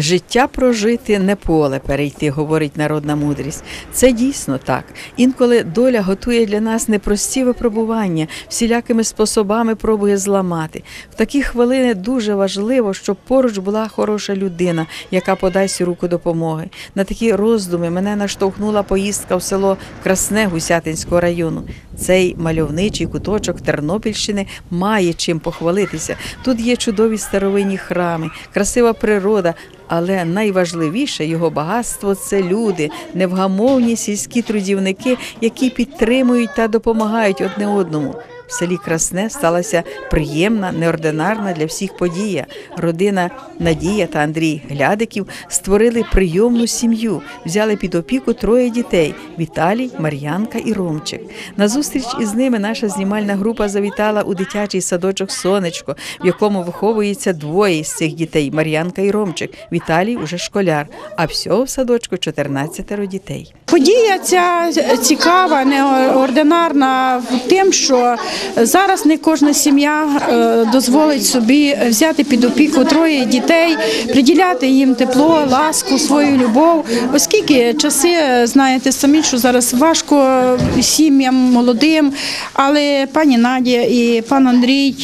Життя прожити, не поле перейти, говорить народна мудрість. Це дійсно так. Інколи доля готує для нас непрості випробування, всілякими способами пробує зламати. В такі хвилини дуже важливо, щоб поруч була хороша людина, яка подасть руку допомоги. На такі роздуми мене наштовхнула поїздка в село Красне Гусятинського району. Цей мальовничий куточок Тернопільщини має чим похвалитися. Тут є чудові старовинні храми, красива природа, але найважливіше його багатство – це люди, невгамовні сільські трудівники, які підтримують та допомагають одне одному. В селі Красне сталася приємна, неординарна для всіх подія. Родина Надія та Андрій Глядиків створили прийомну сім'ю, взяли під опіку 3 дітей – Віталій, Мар'янка і Ромчик. На зустріч із ними наша знімальна група завітала у дитячий садочок «Сонечко», в якому виховується 2 із цих дітей – Мар'янка і Ромчик. Віталій уже школяр, а всього в садочку 14 дітей. Подія ця цікава, неординарна тим, що зараз не кожна сім'я дозволить собі взяти під опіку 3 дітей, приділяти їм тепло, ласку, свою любов. Оскільки часи, знаєте самі, що зараз важко сім'ям молодим, але пані Надя і пан Андрій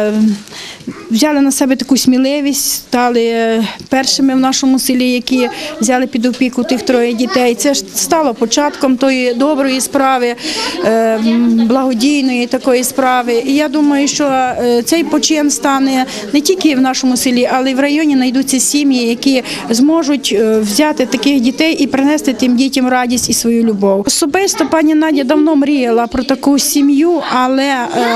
взяли на себе таку сміливість, стали першими в нашому селі, які взяли під опіку тих 3 дітей. Це ж стало початком тої доброї справи, благодійної такої справи. І я думаю, що цей почин стане не тільки в нашому селі, але й в районі знайдуться сім'ї, які зможуть взяти таких дітей і принести тим дітям радість і свою любов. Особисто пані Надя давно мріяла про таку сім'ю, але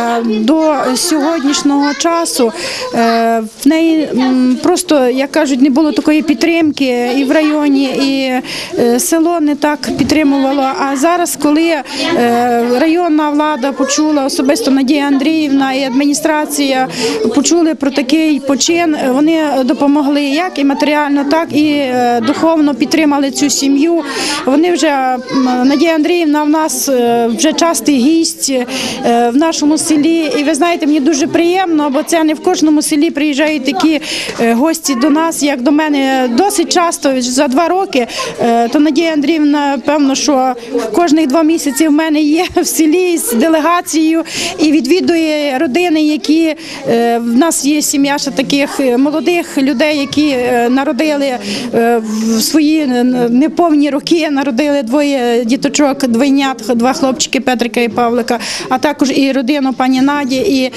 до сьогоднішнього часу в неї просто, як кажуть, не було такої підтримки і в районі, і село не так підтримувало. А зараз, коли районна влада почула, особисто Надія Андріївна і адміністрація почули про такий почин, вони допомогли як і матеріально, так і духовно підтримали цю сім'ю. Вони вже, Надія Андріївна в нас вже частий гість в нашому селі. І ви знаєте, мені дуже приємно, бо це не в кожному селі приїжджають такі гості до нас, як до мене. Досить часто, за 2 роки, то Надія Андріївна, певно, що кожних 2 місяці в мене є в селі з делегацією і відвідує родини, які, в нас є сім'я ще таких молодих людей, які народили в свої неповні роки, народили 2 діточок, двойнят, 2 хлопчики, Петрика і Павлика, а також і родину пані Наді. І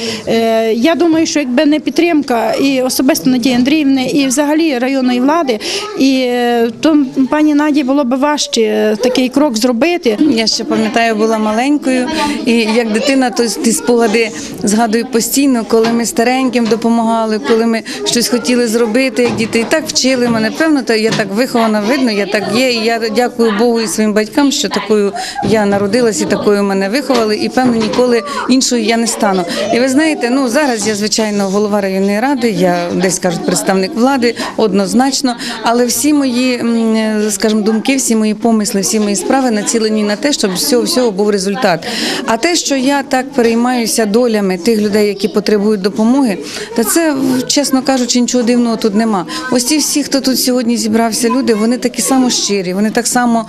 я думаю, що якби не підтримка і особисто Надії Андріївни, і взагалі районної влади, і то пані Наді було б важче такий крок зробити. Я ще пам'ятаю, була маленькою, і як дитина, то ті спогади згадую постійно, коли ми стареньким допомагали, коли ми щось хотіли зробити, як діти. І так вчили мене. Певно, я так вихована, видно, я так є. І я дякую Богу і своїм батькам, що такою я народилась і такою мене виховали. І, певно, ніколи іншою я не стану. І ви знаєте, зараз я, звичайно, голова районної ради, я десь, кажуть, представник влади, однозначно. Але всі мої, скажімо, думки, всі мої помисли, всі мої справи націлені на те, щоб з цього всього був результат. А те, що я так переймаюся долями тих людей, які потребують допомоги, та це, чесно кажучи, нічого дивного тут нема. Ось ці всі, хто тут сьогодні зібрався, люди, вони такі само щирі, вони так само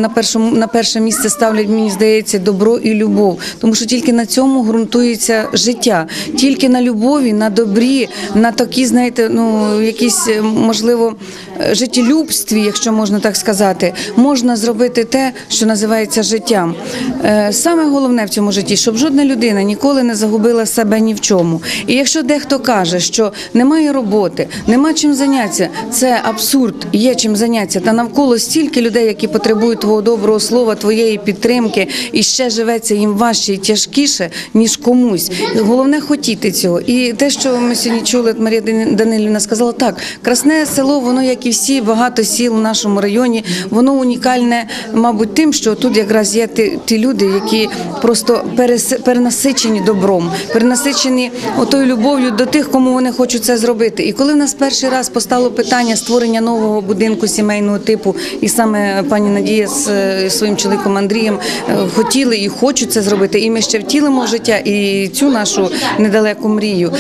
на перше місце ставлять, мені здається, добро і любов. Тому що тільки на цьому ґрунтується життя. Тільки на любові, на добрі, на такі, знаєте, якісь, можливо, життєлюбстві, якщо можна так сказати, можна зробити те, що називається життям. Саме головне в цьому житті, щоб жодна людина ніколи не загубила себе ні в чому. І якщо дехто каже, що немає роботи, нема чим зайнятися, це абсурд, є чим зайнятися. Та навколо стільки людей, які потребують твого доброго слова, твоєї підтримки, і ще живеться їм важче і тяжкіше, ніж комусь. Головне хотіти цього. І те, що ми сьогодні чули, Марія Данилівна сказала, так, Красне село, воно, як і всі, багато сіл в нашому районі, воно унікальне, мабуть, тим, що тут якраз є ті люди, які просто перенасичені добром, перенасичені отою любов'ю до тих, кому вони хочуть це зробити. І коли в нас перший раз постало питання створення нового будинку сімейного типу, і саме пані Надія з своїм чоловіком Андрієм хотіли і хочуть це зробити, і ми ще втілимо в життя і цю нашу недалеку мрію. Ми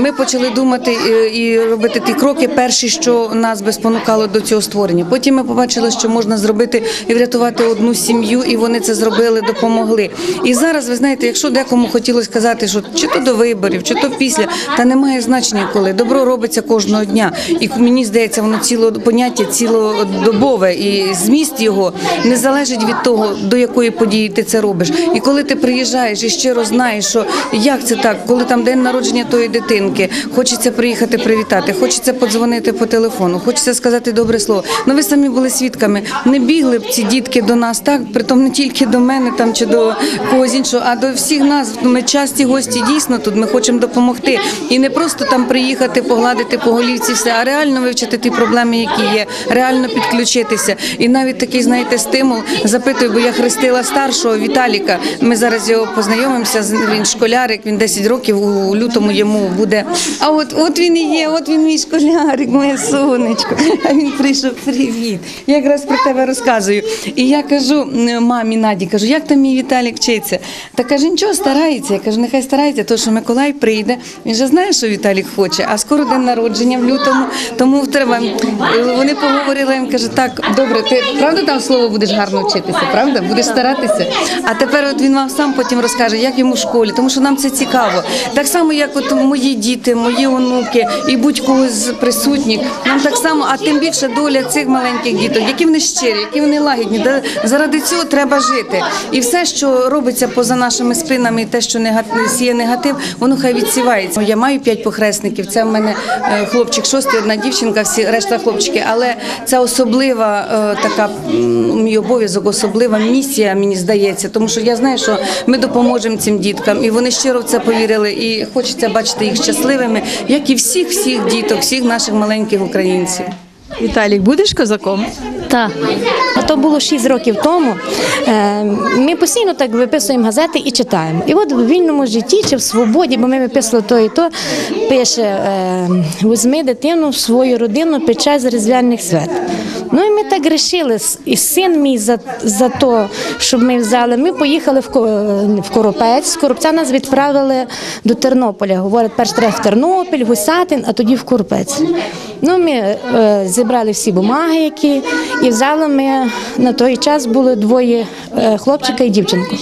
ми почали думати і робити ті кроки перші, що нас би спонукало до цього створення. Потім ми побачили, що можна зробити і врятувати одну сім'ю, і вони це зробили, допомогли. І зараз, ви знаєте, якщо декому хотілося сказати, що чи то до виборів, чи то після, та немає значення коли. Добро робиться кожного дня. І мені здається, воно поняття цілодобове, і зміст його не залежить від того, до якої події ти це робиш. І коли ти приїжджаєш і щиро знаєш, що як це так, коли там день народження тої дитинки, хочеться приїхати привітати, хочеться подзвонити по телефону, хочеться сказати добре слово. Ну ви самі були свідками, не бігли б ці дітки до нас, так, притом не тільки до мене там чи до когось іншого, а до всіх нас. Ми часті гості дійсно тут, ми хочемо допомогти. І не просто там приїхати, погладити по голівці все, а реально вивчити ті проблеми, які є, реально підключитися. І навіть такий, знаєте, стимул, запитую, бо я хрестила старшого Віталіка, ми зараз його познайомимося, він школярик, він 10 років, у лютому йому буде. А от він і є, от він мій школярик, моє сонечко. А він прийшов, привіт. Я якраз про тебе розказую. І я кажу мамі Наді, кажу, як там мій Віталік вчиться? Та каже, нічого, старається. Я кажу, нехай старається, тому що Миколай прийде. Він же знає, що Віталік хоче, а скоро день народження в лютому, тому треба. Вони поговорили, він каже, так, добре, ти правда там слово будеш гарно вчитися, правда? Будеш старатися? А тепер от він вам сам потім розкаже, як йому в школі, тому що нам це цікаво. Так само, як от мої діти, мої онуки і будь-кого з присутніх, нам так само, а тим більше доля цих маленьких діток, які вони щирі, які вони лагідні. Заради цього треба жити. І все, що робиться поза нашими спинами, і те, що сіє негатив, воно хай відсівається. Я маю 5 похресників, це в мене хлопчик 6, одна дівчинка, всі решта хлопчики, але це особлива така, мій обов'язок, особлива місія, мені здається, тому що я знаю, що ми допоможемо цим діткам, і вони щиро в це повірили, і хочеться бачити їх щасливими, як і всіх діток, всіх наших маленьких українців. Віталік, будеш козаком? Так. А то було 6 років тому. Ми постійно так виписуємо газети і читаємо. І от в вільному житті чи в свободі, бо ми виписували то і то, пише, візьми дитину в свою родину під час різдвяних свят. Ну і ми так вирішили, і син мій за то, щоб ми взяли, ми поїхали в Коропець, з Коропця нас відправили до Тернополя. Говорять, перш треба в Тернопіль, Гусятин, а тоді в Коропець. Ну, ми зібрали всі бумаги, які, і взяли ми, на той час були 2 хлопчика і дівчинку.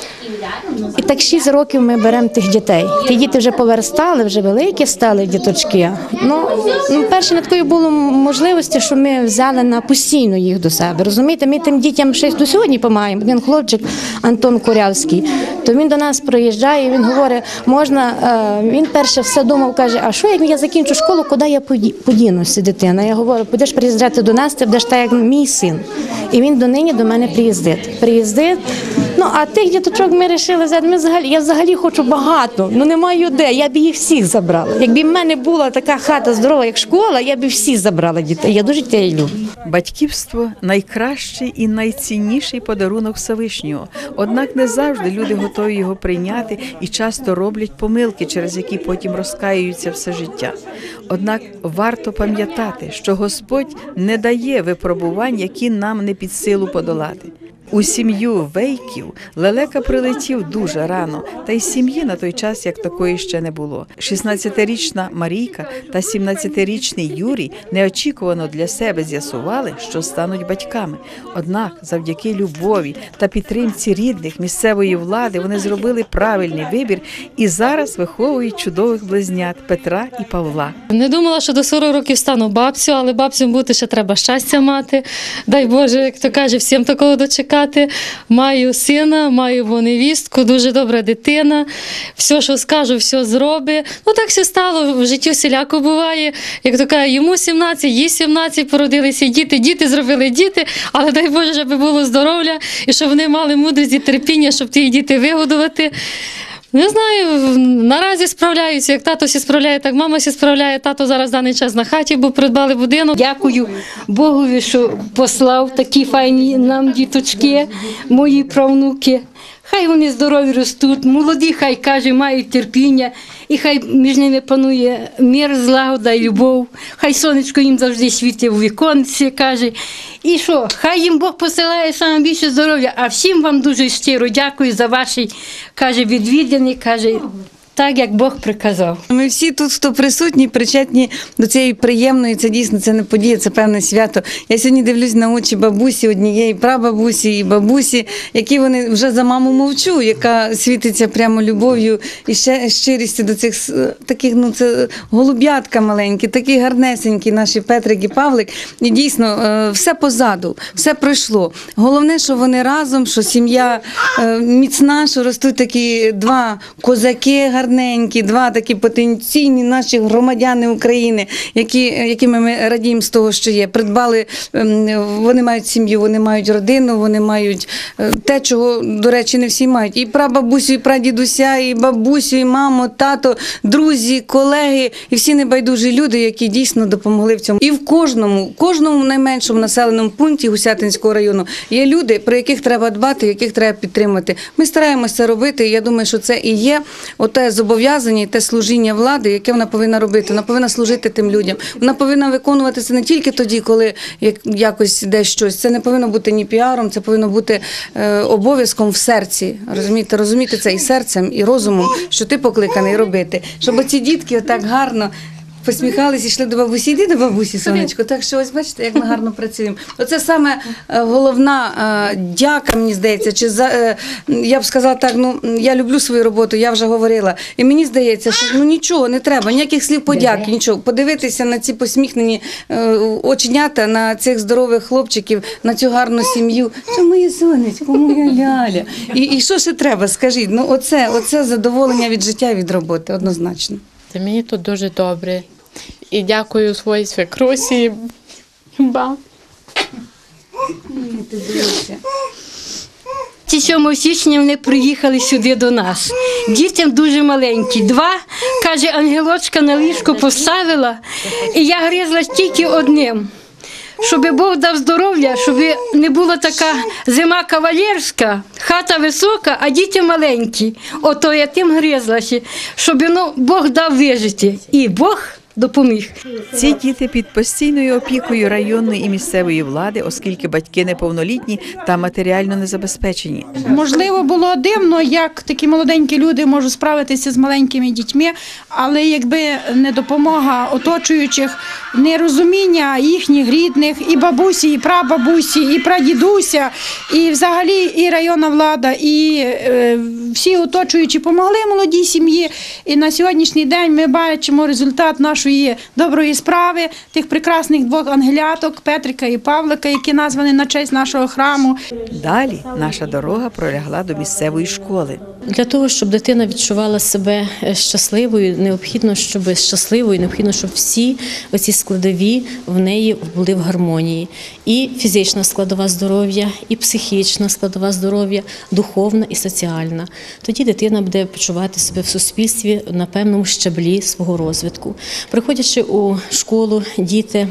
І так 6 років ми беремо тих дітей. Ті діти вже повиростали, вже великі стали діточки. Ну перше, на такої було можливості, що ми взяли на постійно їх до себе. Розумієте, ми тим дітям ще до сьогодні допомагаємо. Один хлопчик, Антон Корявський, то він до нас приїжджає, і він говорить, можна, він перше все думав, каже, а що, як я закінчу школу, куди я подінуся, дитина? Я говорю, будеш приїжджати до нас, ти будеш так, як мій син. І він донині до мене приїздить. Ну, а тих діточок ми вирішили взяти. Я взагалі хочу багато, але не маю де, я б їх всіх забрала. Якби в мене була така хата здорова, як школа, я б всіх забрала дітей. Я дуже дітей люблю. Батьківство – найкращий і найцінніший подарунок Всевишнього. Однак не завжди люди готові його прийняти і часто роблять помилки, через які потім розкаюються все життя. Однак варто пам'ятати, що Господь не дає випробувань, які нам не під силу подолати. У сім'ю Вейків лелека прилетів дуже рано, та й сім'ї на той час як такої ще не було. 16-річна Марійка та 17-річний Юрій неочікувано для себе з'ясували, що стануть батьками. Однак завдяки любові та підтримці рідних, місцевої влади вони зробили правильний вибір і зараз виховують чудових близнят Петра і Павла. Не думала, що до 40 років стану бабцю, але бабцю бути ще треба щастя мати. Дай Боже, як то каже, всім такого дочекати. Маю сина, маю невістку, дуже добра дитина. Все, що скажу, все зробить. Ну так все стало, в житті всіляко буває. Як то каже, йому 17, їй 17, породилися діти, діти зробили діти, але дай Боже, щоб було здоров'я і щоб вони мали мудрість і терпіння, щоб ті діти вигодувати. Не знаю, наразі справляються. Як тато всі справляє, так мама всі справляє. Тато зараз в даний час на хаті, бо придбали будинок. Дякую Богові, що послав такі файні нам діточки, мої правнуки. Хай вони здорові ростуть, молоді, хай, каже, мають терпіння, і хай між ними панує мир, злагода і любов. Хай сонечко їм завжди світить у віконці, каже. І що, хай їм Бог посилає саме більше здоров'я, а всім вам дуже щиро дякую за ваші, каже, відвідини, каже, так, як Бог приказав. Ми всі тут, хто присутні, причетні до цієї приємної, це дійсно, це не подія, це певне свято. Я сьогодні дивлюсь на очі бабусі однієї, прабабусі і бабусі, які вони вже за маму мовчу, яка світиться прямо любов'ю і ще щирістю до цих таких, ну це голуб'ятка маленькі, такі гарнесенькі наші Петрик і Павлик. І дійсно, все позаду, все пройшло. Головне, що вони разом, що сім'я міцна, що ростуть такі два козаки гарненькі, два такі потенційні наші громадяни України, якими ми радіємо з того, що є. Придбали, вони мають сім'ю, вони мають родину, вони мають те, чого, до речі, не всі мають. І прабабусю, і прадідуся, і бабусю, і маму, тато, друзі, колеги, і всі небайдужі люди, які дійсно допомогли в цьому. І в кожному найменшому населеному пункті Гусятинського району є люди, про яких треба дбати, яких треба підтримати. Ми стараємося це робити, і я думаю, що це і є оте зобов'язання, те служіння влади, яке вона повинна робити. Вона повинна служити тим людям. Вона повинна виконувати це не тільки тоді, коли якось десь щось. Це не повинно бути ні піаром, це повинно бути обов'язком в серці. Розуміти це і серцем, і розумом, що ти покликаний робити. Щоб оці дітки отак гарно посміхались і йшли до бабусі. Йди до бабусі, сонечко. Так що ось бачите, як ми гарно працюємо. Оце саме головна дяка, мені здається. Чи я б сказала так, ну я люблю свою роботу, я вже говорила. І мені здається, що ну нічого не треба, ніяких слів подяки, нічого. Подивитися на ці посміхнені оченята, на цих здорових хлопчиків, на цю гарну сім'ю. Це моє сонечко, моя ляля. І що ще треба, скажіть? Ну оце задоволення від життя, від роботи, однозначно. Та мені тут дуже добре. І дякую своїй свекрусі. Ба. 7 січня вони приїхали сюди до нас. Дітям дуже маленькі. 2, каже, ангелочка на ліжко поставила, і я гризла тільки одним. Щоб Бог дав здоров'я, щоб не була така зима кавалерська, хата висока, а діти маленькі. Ото я тим гризлася, щоб Бог дав вижити. І Бог допоміг. Ці діти під постійною опікою районної і місцевої влади, оскільки батьки неповнолітні та матеріально незабезпечені. Можливо, було дивно, як такі молоденькі люди можуть справитися з маленькими дітьми, але якби не допомога оточуючих, нерозуміння їхніх рідних, і бабусі, і прабабусі, і прадідуся, і взагалі і районна влада, і всі оточуючі допомогли молодій сім'ї. І на сьогоднішній день ми бачимо результат нашої доброї справи, тих прекрасних 2 ангеляток, Петрика і Павлика, які названі на честь нашого храму. Далі наша дорога пролягла до місцевої школи. Для того, щоб дитина відчувала себе щасливою, необхідно, щоб всі оці складові в неї були в гармонії. І фізична складова здоров'я, і психічна складова здоров'я, духовна і соціальна. Тоді дитина буде почувати себе в суспільстві на певному щаблі свого розвитку. Приходячи у школу, діти,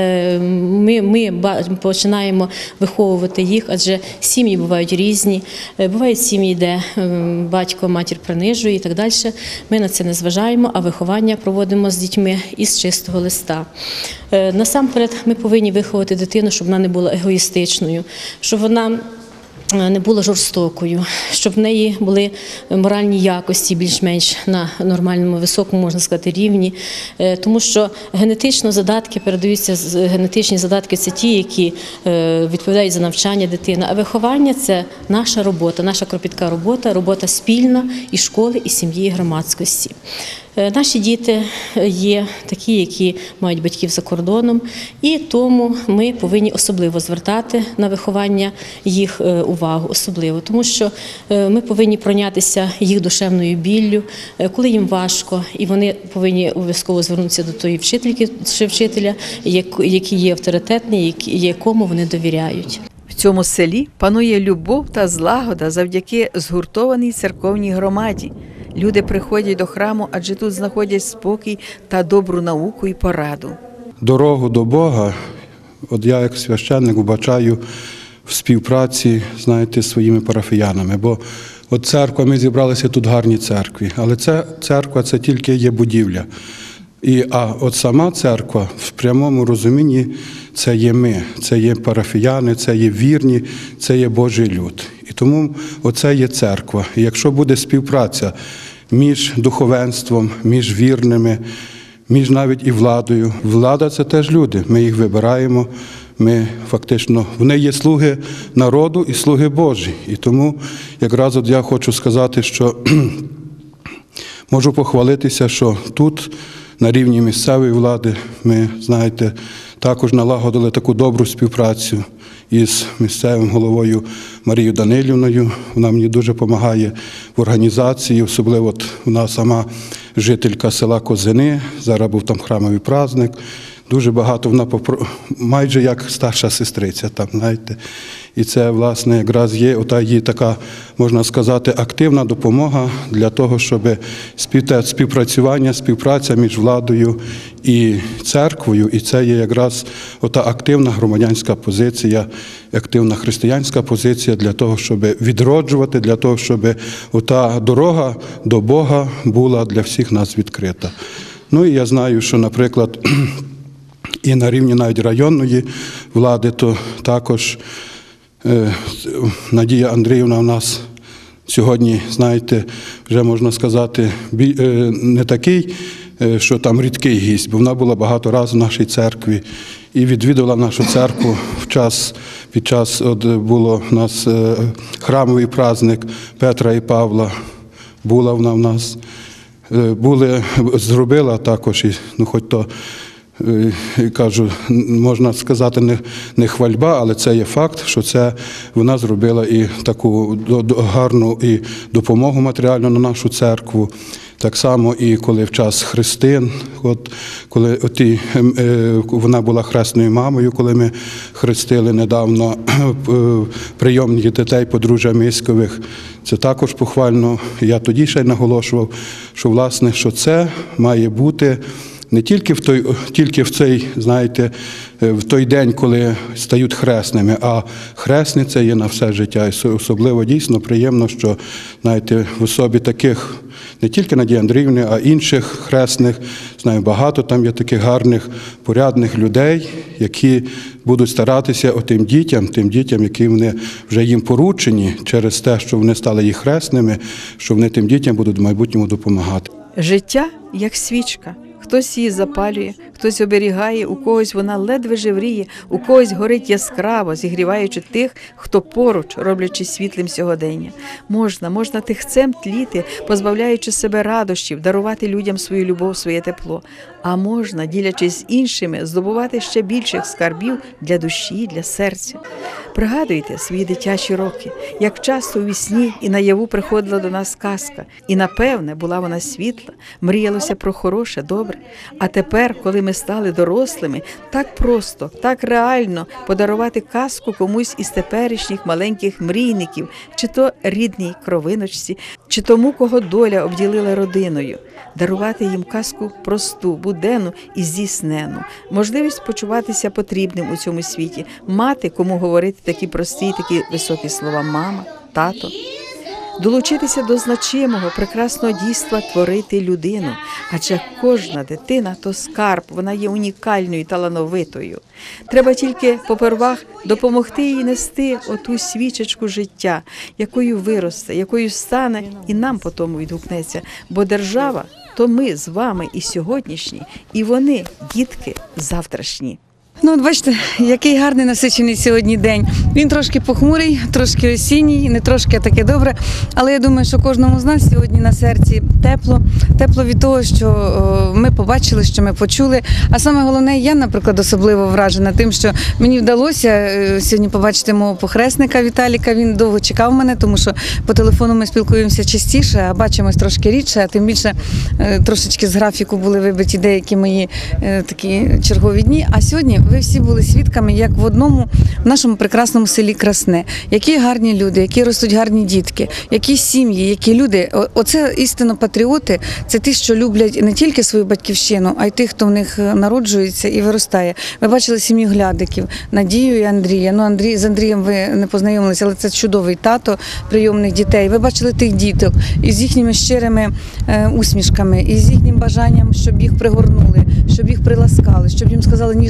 ми починаємо виховувати їх, адже сім'ї бувають різні, бувають сім'ї, де батько, матір принижує і так далі. Ми на це не зважаємо, а виховання проводимо з дітьми із чистого листа. Насамперед, ми повинні виховати дитину, щоб вона не була егоїстичною, щоб вона не була жорстокою, щоб в неї були моральні якості більш-менш на нормальному, високому, можна сказати, рівні. Тому що генетично задатки передаються, генетичні задатки – це ті, які відповідають за навчання дитини. А виховання – це наша робота, наша кропітка робота, робота спільна і школи, і сім'ї, і громадськості. Наші діти є такі, які мають батьків за кордоном, і тому ми повинні особливо звертати на виховання їх увагу, особливо, тому що ми повинні пройнятися їх душевною біллю, коли їм важко, і вони повинні обов'язково звернутися до тої вчительки чи вчителя, який є авторитетний, якому вони довіряють. В цьому селі панує любов та злагода завдяки згуртованій церковній громаді. Люди приходять до храму, адже тут знаходять спокій та добру науку і пораду. Дорогу до Бога, от я як священник вбачаю в співпраці, знаєте, з своїми парафіянами. Бо от церква, ми зібралися тут в гарній церкві, але церква – це тільки є будівля. А от сама церква в прямому розумінні – це є ми, це є парафіяни, це є вірні, це є Божий люд. І тому оце є церква. І якщо буде співпраця між духовенством, між вірними, між навіть і владою. Влада – це теж люди, ми їх вибираємо, ми фактично, вони є слуги народу і слуги Божі. І тому якраз от я хочу сказати, що можу похвалитися, що тут на рівні місцевої влади ми, знаєте, також налагодили таку добру співпрацю із місцевим головою Марією Данилівною. Вона мені дуже допомагає в організації, особливо от вона сама жителька села Козини, зараз був там храмовий праздник. Дуже багато вона майже як старша сестриця там, знаєте. І це, власне, якраз є ота її така, можна сказати, активна допомога для того, щоб співпрацювання, співпраця між владою і церквою. І це є якраз ота активна громадянська позиція, активна християнська позиція для того, щоб відроджувати, для того, щоб ота дорога до Бога була для всіх нас відкрита. Ну і я знаю, що, наприклад, і на рівні навіть районної влади, то також Надія Андріївна у нас сьогодні, знаєте, вже можна сказати, не такий, що там рідкий гість, бо вона була багато разів в нашій церкві і відвідувала нашу церкву під час, от було у нас храмовий праздник Петра і Павла, була вона в нас, зробила також, ну хоч то, кажу, можна сказати, не хвальба, але це є факт, що це вона зробила і таку гарну і допомогу матеріальну на нашу церкву. Так само і коли в час хрестин, коли вона була хресною мамою, коли ми хрестили недавно прийомних дітей подружжя Миськових, це також похвально. Я тоді ще й наголошував, що, власне, що це має бути не тільки в цей, знаєте, в той день, коли стають хресними, а хресні – це є на все життя. І особливо дійсно приємно, що, знаєте, в особі таких, не тільки Надії Андріївни, а інших хресних, знаю, багато там є таких гарних, порядних людей, які будуть старатися тим дітям, які вони вже їм поручені через те, що вони стали їх хресними, що вони тим дітям будуть в майбутньому допомагати. Життя як свічка. Хтось її запалює, хтось оберігає, у когось вона ледве живріє, у когось горить яскраво, зігріваючи тих, хто поруч, роблячи світлим сьогодення. Можна тихцем тліти, позбавляючи себе радощів, дарувати людям свою любов, своє тепло. А можна, ділячись з іншими, здобувати ще більших скарбів для душі, для серця. Пригадуйте свої дитячі роки, як часто у вісні і наяву приходила до нас казка. І, напевне, була вона світла, мріялося про хороше, добре. А тепер, коли ми стали дорослими, так просто, так реально подарувати казку комусь із теперішніх маленьких мрійників, чи то рідній кровиночці, чи тому, кого доля обділила родиною. Дарувати їм казку просту, буденну і здійснену. Можливість почуватися потрібним у цьому світі, мати, кому говорити такі прості, такі високі слова «мама», «тато». Долучитися до значимого, прекрасного дійства творити людину. Адже кожна дитина – то скарб, вона є унікальною, талановитою. Треба тільки попервах допомогти їй нести оту свічечку життя, якою виросте, якою стане і нам потім відгукнеться. Бо держава – то ми з вами і сьогоднішні, і вони – дітки завтрашні. Ну, от бачите, який гарний насичений сьогодні день. Він трошки похмурий, трошки осінній, не трошки, а таке добре. Але я думаю, що кожному з нас сьогодні на серці тепло. Тепло від того, що ми побачили, що ми почули. А саме головне, я, наприклад, особливо вражена тим, що мені вдалося сьогодні побачити мого похресника Віталіка. Він довго чекав мене, тому що по телефону ми спілкуємося частіше, а бачимось трошки рідше, а тим більше трошечки з графіку були вибиті деякі мої такі чергові дні. А сьогодні ви всі були свідками, як в одному в нашому прекрасному селі Красне. Які гарні люди, які ростуть гарні дітки, які сім'ї, які люди. Оце істинно патріоти, це ті, що люблять не тільки свою батьківщину, а й тих, хто в них народжується і виростає. Ви бачили сім'ю Глядиків, Надію і Андрія. Ну, з Андрієм ви не познайомилися, але це чудовий тато прийомних дітей. Ви бачили тих діток із їхніми щирими усмішками, і з їхнім бажанням, щоб їх пригорнули, щоб їх приласкали, щоб їм сказали ніжне, тепле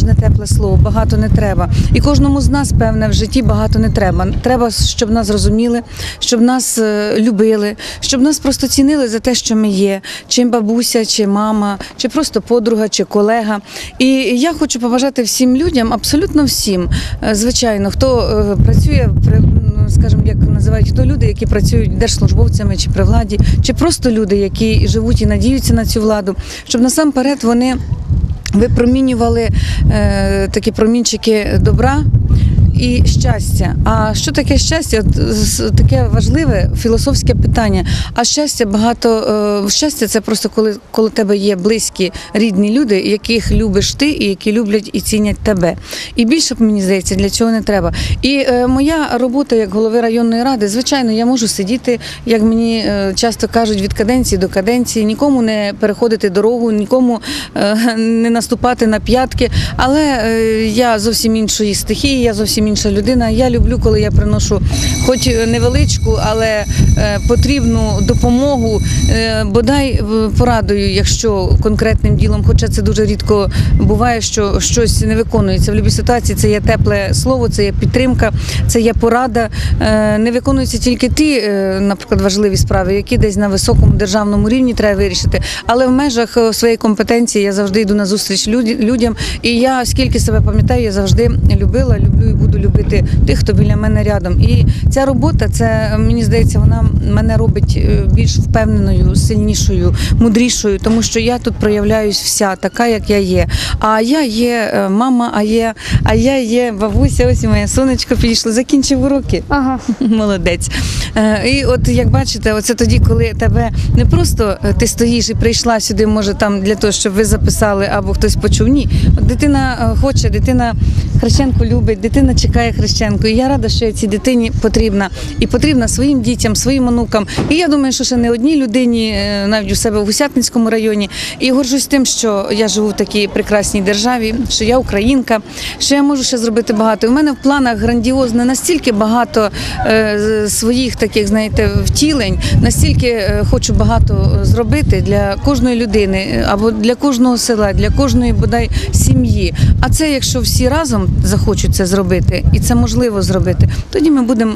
слово, багато не треба. І кожному з нас, певне, в житті багато не треба. Треба, щоб нас розуміли, щоб нас любили, щоб нас просто цінили за те, що ми є. Чи бабуся, чи мама, чи просто подруга, чи колега. І я хочу побажати всім людям, абсолютно всім, звичайно, хто працює, скажімо, як називають, хто люди, які працюють держслужбовцями чи при владі, чи просто люди, які живуть і надіються на цю владу, щоб насамперед вони випромінювали такі промінчики добра і щастя. А що таке щастя? Таке важливе філософське питання. А щастя це просто коли в тебе є близькі, рідні люди, яких любиш ти і які люблять і цінять тебе. І більше, мені здається, для цього не треба. І моя робота як голови районної ради, звичайно, я можу сидіти, як мені часто кажуть, від каденції до каденції, нікому не переходити дорогу, нікому не наступати на п'ятки, але я зовсім іншої стихії, я зовсім інша людина. Я люблю, коли я приношу хоч невеличку, але потрібну допомогу, бодай порадую, якщо конкретним ділом, хоча це дуже рідко буває, що щось не виконується. В будь-якій ситуації це є тепле слово, це є підтримка, це є порада. Не виконуються тільки ті, наприклад, важливі справи, які десь на високому державному рівні треба вирішити, але в межах своєї компетенції я завжди йду на зустріч людям, і я, скільки себе пам'ятаю, я завжди любила, люблю і буду любити тих, хто біля мене рядом. І ця робота, це, мені здається, вона мене робить більш впевненою, сильнішою, мудрішою, тому що я тут проявляюсь вся така, як я є. А я є мама, а я є бабуся, ось моє сонечко підійшло, закінчив уроки. Ага. Молодець. І от, як бачите, оце тоді, коли тебе не просто ти стоїш і прийшла сюди, може там для того, щоб ви записали або хтось почув. Ні. От дитина хоче, дитина хрещенку любить, дитина чекає хрещенку. І я рада, що я цій дитині потрібна. І потрібна своїм дітям, своїм онукам. І я думаю, що ще не одній людині, навіть у себе в Гусятинському районі. І горжусь тим, що я живу в такій прекрасній державі, що я українка, що я можу ще зробити багато. І у мене в планах грандіозно настільки багато своїх таких, знаєте, втілень, настільки хочу багато зробити для кожної людини або для кожного села, для кожної, бодай, сім'ї. А це, якщо всі разом захочуть це зробити, і це можливо зробити, тоді ми будемо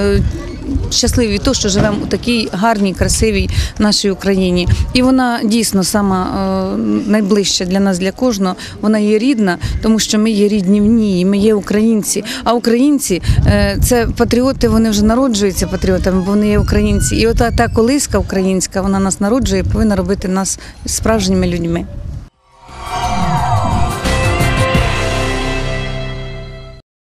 щасливі від того, що живемо у такій гарній, красивій нашій Україні. І вона дійсно сама найближча для нас, для кожного. Вона є рідна, тому що ми є рідні в ній, ми є українці. А українці – це патріоти, вони вже народжуються патріотами, бо вони є українці. І ота та колиска українська, вона нас народжує і повинна робити нас справжніми людьми.